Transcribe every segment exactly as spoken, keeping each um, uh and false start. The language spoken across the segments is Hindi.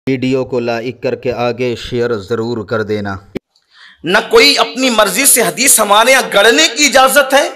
वीडियो को लाइक करके आगे शेयर ज़रूर कर देना। न कोई अपनी मर्जी से हदीस हमारे यहाँ गढ़ने की इजाजत है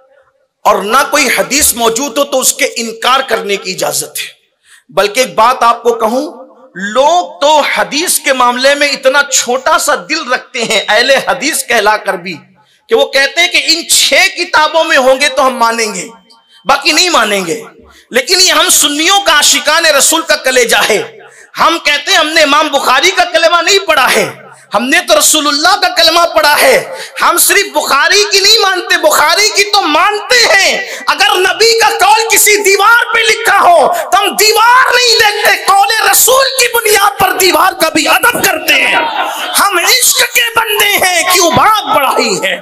और ना कोई हदीस मौजूद हो तो उसके इनकार करने की इजाजत है। बल्कि एक बात आपको कहूं, लोग तो हदीस के मामले में इतना छोटा सा दिल रखते हैं अहले हदीस कहलाकर भी, कि वो कहते हैं कि इन छह किताबों में होंगे तो हम मानेंगे, बाकी नहीं मानेंगे। लेकिन ये हम सुन्नियों का आशिकान रसूल का कलेजा है। हम कहते हैं हमने इमाम बुखारी का कलमा नहीं पढ़ा है, हमने तो रसूलुल्लाह का कलमा पढ़ा है। हम सिर्फ बुखारी की नहीं मानते, बुखारी की तो मानते हैं। अगर नबी का कौल किसी दीवार पे लिखा हो तो हम दीवार नहीं देखते, कौले रसूल की बुनियाद पर दीवार का भी अदब करते हैं। हम इश्क के बंदे हैं, क्यों बात बढ़ाई है।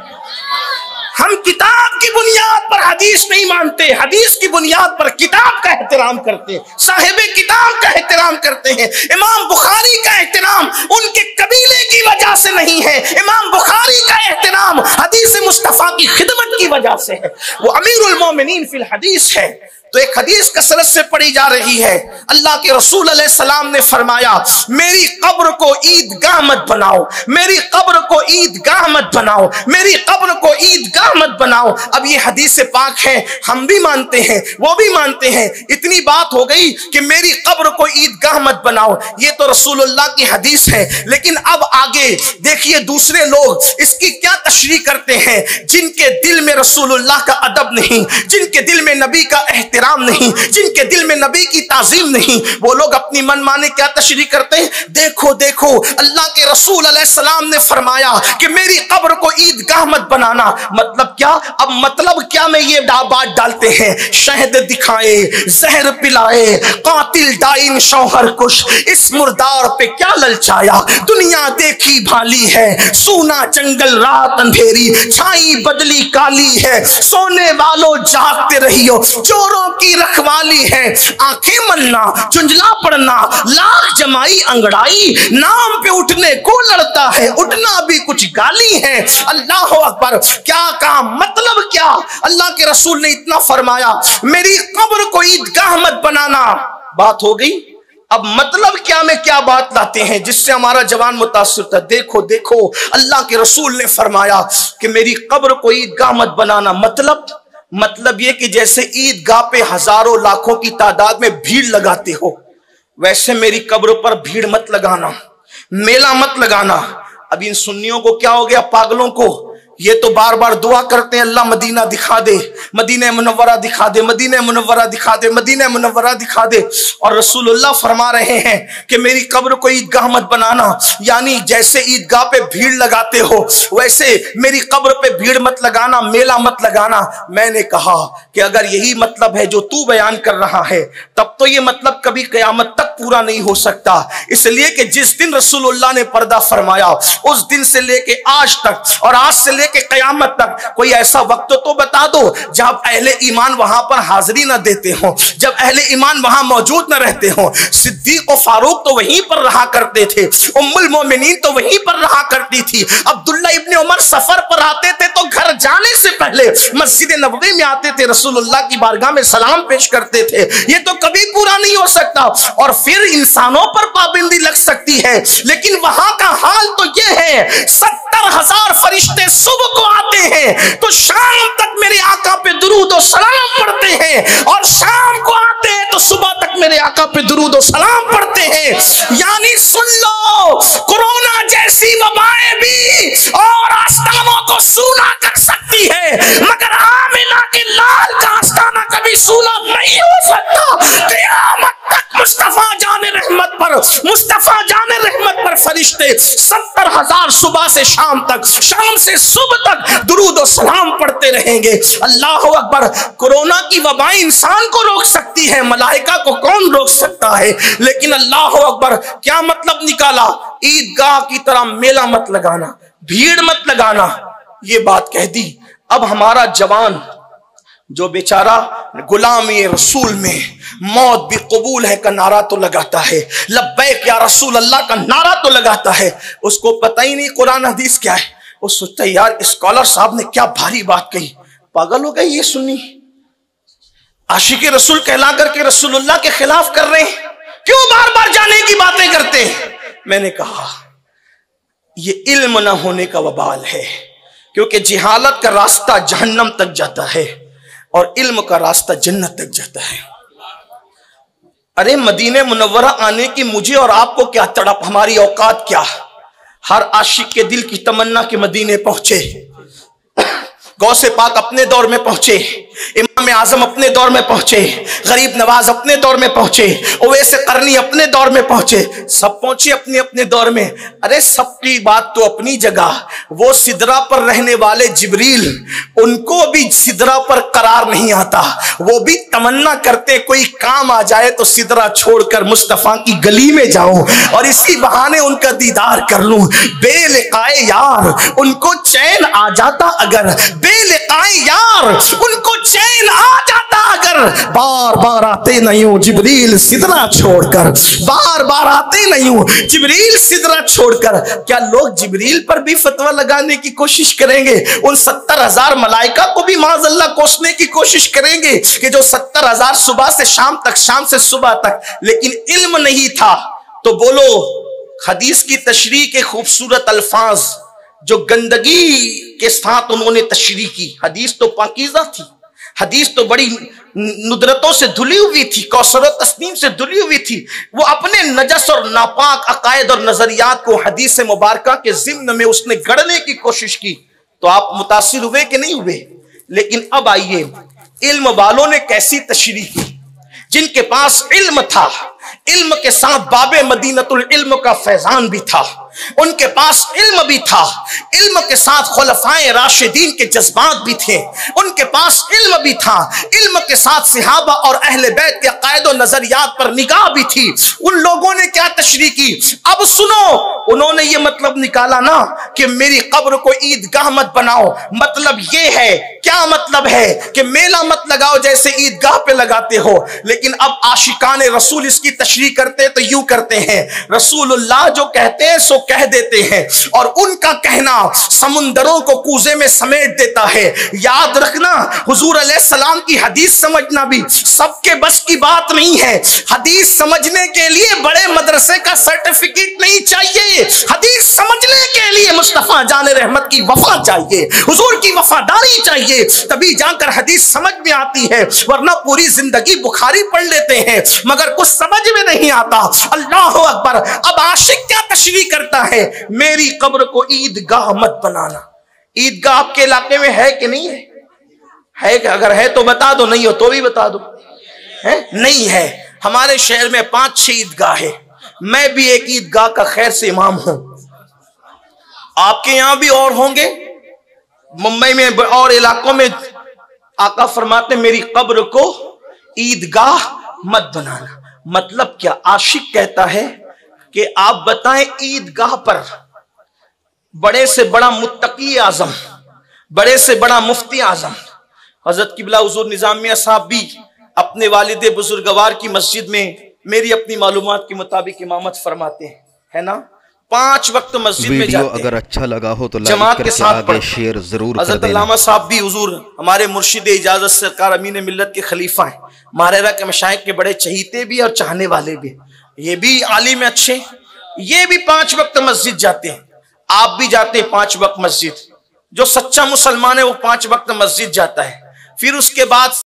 हम किताब की बुनियाद पर हदीस नहीं मानते, हदीस की बुनियाद पर किताब का एहतराम करते हैं, साहिबे किताब का एहतराम करते हैं। इमाम बुखारी का एहतराम उनके कबीले की वजह से नहीं है, इमाम बुखारी का एहतराम हदीस मुस्तफा की खिदमत की वजह से है। वो अमीरुल मोमिनीन फिल हदीस है। तो एक हदीस कसरत से पढ़ी जा रही है। अल्लाह के रसूल अलैहि सलाम ने फरमाया, मेरी कब्र को ईदगाह मत बनाओ, मेरी कब्र को ईदगाह मत बनाओ, मेरी कब्र को ईदगाह मत बनाओ। अब ये हदीस पाक है, हम भी मानते हैं, वो भी मानते हैं। इतनी बात हो गई कि मेरी कब्र को ईदगाह मत बनाओ, ये तो रसूलुल्लाह की हदीस है। लेकिन अब आगे देखिए दूसरे लोग इसकी क्या तशरीह करते हैं, जिनके दिल में रसूलुल्लाह का अदब नहीं, जिनके दिल में नबी का एहतराम नहीं, जिनके दिल में नबी की ताजीम नहीं, वो लोग अपनी मनमाने क्या तशरीह करते हैं। देखो देखो अल्लाह के रसूल अलैहि सलाम ने फरमाया कि मेरी कब्र को ईदगाह मत बनाना। मतलब क्या? अब मतलब क्या में ये बात डालते हैं, शहद दिखाए, जहर पिलाए, कातिल डाइन शौहर कुश, इस मुर्दार पे क्या ललचाया। दुनिया देखी भाली है, सूना जंगल रात अंधेरी, छाई बदली काली है, सोने वालों जागते रहियो, चोरों की रखवाली है। आंखें मलना, चुंझला पड़ना, लाख जमाई अंगड़ाई, नाम पे उठने को लड़ता है, उठना भी कुछ गाली है। अल्लाह अकबर, क्या कहा, मतलब क्या? अल्लाह के रसूल ने इतना फरमाया, मेरी कब्र को ईदगाह मत बनाना। बात हो गई। अब मतलब क्या में क्या बात लाते हैं जिससे हमारा जवान मुतासिर था। देखो देखो अल्लाह के रसूल ने फरमाया कि मेरी कब्र को ईदगाह मत बनाना। मतलब मतलब ये कि जैसे ईदगाह पे हजारों लाखों की तादाद में भीड़ लगाते हो, वैसे मेरी कब्र पर भीड़ मत लगाना, मेला मत लगाना। अब इन सुन्नियों को क्या हो गया, पागलों को, ये तो बार बार दुआ करते हैं अल्लाह मदीना दिखा दे, मदीना मुनव्वरा दिखा दे, मदीना मुनव्वरा दिखा दे, मदीना मुनव्वरा दिखा दे। और रसूलुल्लाह फरमा रहे हैं कि मेरी कब्र को ईदगाह मत बनाना, यानी जैसे ईदगाह पे भीड़ लगाते हो वैसे मेरी कब्र पे भीड़ मत लगाना, मेला मत लगाना। मैंने कहा कि अगर यही मतलब है जो तू बयान कर रहा है, तब तो ये मतलब कभी कयामत तक पूरा नहीं हो सकता। इसलिए कि जिस दिन रसूलुल्लाह ने पर्दा फरमाया, उस दिन से लेके आज तक और आज से के कयामत तक कोई ऐसा वक्त तो बता दो जब अहले ईमान वहां पर हाजिरी न देते हो, जब अहले ईमान वहां मौजूद न रहते हो। सिद्दीक और फारूक तो वहीं पर रहा करते थे, उम्मुल मोमिनीन तो वहीं पर रहा करती थी, अब्दुल्ला इब्ने उमर सफर पर आते थे तो घर जाने से पहले मस्जिद नबवी में आते थे, रसूलुल्लाह की बारगाह में सलाम पेश करते थे। ये तो कभी पूरा नहीं हो सकता। और फिर इंसानों पर पाबंदी लग सकती है, लेकिन वहां का हाल तो यह है, सत्तर हजार फरिश्ते सुबह को आते हैं तो शाम तक मेरे आका पे दुरूद और सलाम पढ़ते हैं, और शाम को आते हैं तो सुबह तक मेरे आका पे दुरूद और सलाम पढ़ते हैं। यानी सुन लो, कोरोना जैसी वबाएं भी और आस्थानों को सूना कर सकती है, मगर आमिना के लाल का आस्थाना कभी सूना नहीं हो सकता। क़यामत तक मुस्तफा जाने रहमत पर, मुस्तफा जाने रहमत पर फरिश्ते सत्तर हजार सुबह से शाम तक, शाम से सुबह तक दुरूद और सलाम पढ़ते रहेंगे। अल्लाह अकबर। कोरोना की वबाएं इंसान को रोक सकती है, मलाइका को कौन रोक सकता है। लेकिन अल्लाह अकबर, क्या मतलब निकाला, ईदगाह की तरह मेला मत लगाना, भीड़ मत लगाना, ये बात कह दी। अब हमारा जवान जो बेचारा गुलामी रसूल में मौत भी कबूल है का नारा तो लगाता है, लब्बैक या रसूल अल्लाह का नारा तो लगाता है, उसको पता ही नहीं कुरान हदीस क्या है। वो सोचता है यार स्कॉलर साहब ने क्या भारी बात कही, पागल हो गए ये सुन्नी, आशिक रसूल कहला करके रसूलुल्लाह के खिलाफ कर रहे हैं। क्यों बार बार जाने की बातें करते हैं? मैंने कहा ये इल्म ना होने का वबाल है, क्योंकि जिहालत का रास्ता जहन्नम तक जाता है और इल्म का रास्ता जन्नत तक जाता है। अरे मदीने मुनव्वरा आने की मुझे और आपको क्या तड़प, हमारी औकात क्या? हर आशिक के दिल की तमन्ना के मदीने पहुंचे। गौसे पाक अपने दौर में पहुंचे, इमाम आजम अपने दौर में पहुंचे, गरीब नवाज अपने दौर में पहुंचे, ओवैसे करनी अपने दौर में पहुंचे, सब पहुंचे अपने अपने दौर में। अरे सबकी बात तो अपनी जगह। वो सिदरा पर रहने वाले जिब्रील, उनको भी सिदरा पर करार नहीं आता, वो भी तमन्ना करते कोई काम आ जाए तो सिदरा छोड़कर मुस्तफा की गली में जाऊं और इसी बहाने उनका दीदार कर लूं। बेलिकाए यार उनको चैन आ जाता अगर, बेलिकाए यार उनको चैन आ जाता अगर, बार बार आते नहीं हूं जिब्रील सिदरा छोड़कर, बार बार आते नहीं हूं जिब्रील सिदरा छोड़कर। क्या लोग जिब्रील पर भी फतवा लगाने की कोशिश करेंगे? उन सत्तर हजार मलाइका को भी माज़अल्लाह कोसने की कोशिश करेंगे कि जो सत्तर हजार सुबह से शाम तक, शाम से सुबह तक, लेकिन इल्म नहीं था। तो बोलो हदीस की तशरीह के खूबसूरत अल्फाज जो गंदगी के साथ उन्होंने तशरीह की। हदीस तो पाकीज़ा थी, हदीस तो बड़ी नुदरतों से धुली हुई थी, कौसर तस्नीम से धुली हुई थी। वो अपने नजस और नापाक अकायद और नजरियात को हदीस मुबारका के ज़िम्न में उसने गढ़ने की कोशिश की। तो आप मुतासिर हुए कि नहीं हुए? लेकिन अब आइए, इल्म वालों ने कैसी तशरीह की? जिनके पास इल्म था, इल्म के साथ बाबे मदीनतुल इल्म का फैजान भी था, उनके पास इल्म भी था, इल्म के साथ खुलफाए राशिदीन के जज्बात भी थे, उनके पास इल्म भी था, इल्म के साथ सहाबा और अहले बैत के अकायद और नजरियात पर निगाह भी थी। उन लोगों ने क्या तशरीह की? अब सुनो, उन्होंने ये मतलब निकाला ना कि मेरी कब्र को ईदगाह मत बनाओ, मतलब ये है, क्या मतलब है कि मेला मत लगाओ जैसे ईदगाह पे लगाते हो। लेकिन अब आशिकान रसूल इसकी तशरीह करते तो यूं करते हैं, रसूलुल्लाह जो कहते हैं सो कह देते हैं, और उनका कहना समुंदरों को कूजे में समेट देता है। याद रखना, हुजूर अलैहिस्सलाम की हदीस समझना भी सबके बस की बात नहीं है। हदीस समझने के लिए बड़े मदरसे का सर्टिफिकेट नहीं चाहिए, हदीस समझने के लिए मुस्तफा जान रहमत की वफा चाहिए, हुजूर की वफादारी चाहिए, तभी जाकर हदीस समझ में आती है। वरना पूरी जिंदगी बुखारी पढ़ लेते हैं मगर कुछ समझ में नहीं आता। अल्लाह अकबर। अब आशिक क्या तशरीह करता है? मेरी कब्र को ईदगाह मत बनाना। ईदगाह आपके इलाके में है कि नहीं है? है कि अगर है तो बता दो, नहीं हो तो भी बता दो। है? नहीं है। हमारे शहर में पांच छह ईदगाह है, मैं भी एक ईदगाह का खैर से इमाम हूं, आपके यहां भी और होंगे, मुंबई में और इलाकों में। आका फरमाते मेरी कब्र को ईदगाह मत बनाना। मतलब क्या? आशिक कहता है कि आप बताएं ईदगाह पर बड़े से बड़ा मुत्तकी आजम, बड़े से बड़ा मुफ्ती आजम हजरत किबला हुजूर निजामिया साहब भी अपने वालिद बुजुर्गवार की मस्जिद में मेरी अपनी मालूमात के मुताबिक इमामत फरमाते हैं, है ना? पांच वक्त मस्जिद में जाते हैं। अगर अच्छा लगा हो तो जमात के साथ आगे शेयर जरूर कर देना। हजरत अल्लामा साहब भी हुजूर हमारे मुर्शिद इजाजत सरकार अमीन मिल्लत के खलीफा हैं, मारेरा के मशाइख के बड़े चहीते भी और चाहने वाले भी। ये भी आलिम अच्छे, ये भी पांच वक्त मस्जिद जाते हैं। आप भी जाते हैं पांच वक्त मस्जिद। जो सच्चा मुसलमान है वो पांच वक्त मस्जिद जाता है। फिर उसके बाद